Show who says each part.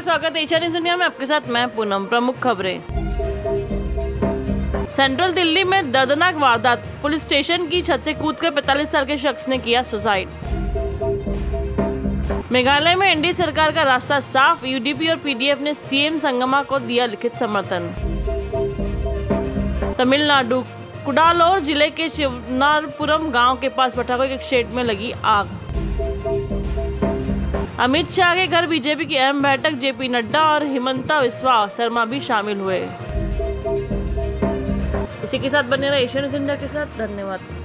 Speaker 1: आपका स्वागत है एशिया न्यूज़ इंडिया में। आपके साथ मैं पूनम। प्रमुख खबरें। सेंट्रल दिल्ली में दर्दनाक वारदात, पुलिस स्टेशन की छत से कूदकर 45 साल के शख्स ने किया सुसाइड। मेघालय में एनडीए सरकार का रास्ता साफ, यूडीपी और पीडीएफ ने सीएम संगमा को दिया लिखित समर्थन। तमिलनाडु कुडालोर जिले के शिवनारपुरम गांव के पास पटाखों के एक शेड में लगी आग। अमित शाह के घर बीजेपी की अहम बैठक, जेपी नड्डा और हिमंता बिस्वा शर्मा भी शामिल हुए। इसी के साथ बने रहे एशिया न्यूज़ इंडिया के साथ। धन्यवाद।